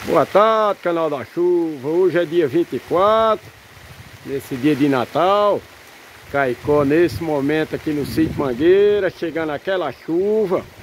Boa tarde, canal da chuva. Hoje é dia 24, nesse dia de Natal. Caicó nesse momento aqui no sítio Mangueira, chegando aquela chuva.